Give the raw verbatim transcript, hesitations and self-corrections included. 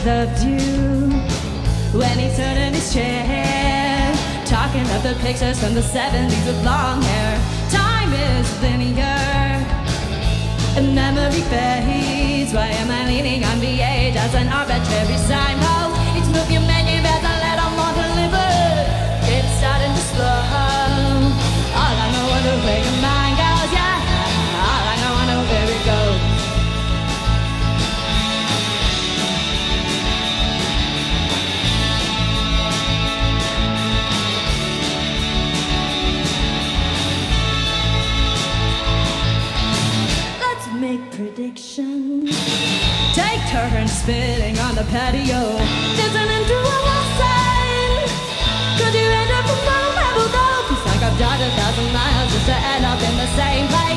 loved you when he stood in his chair, talking of the pictures from the seventies with long hair. Time is linear and memory fades. Why am I leaning on the age as an arbitrary signpost? Each move you make, you better let them want to live it. It's starting to slow. All I know is the way your mind goes, yeah. All I know, I know where it goes. Let's make predictions. Take turns spitting on the patio, listening to what we'll say. Could you end up with some pebble though? Feels like I've driven a thousand miles just to end up in the same place.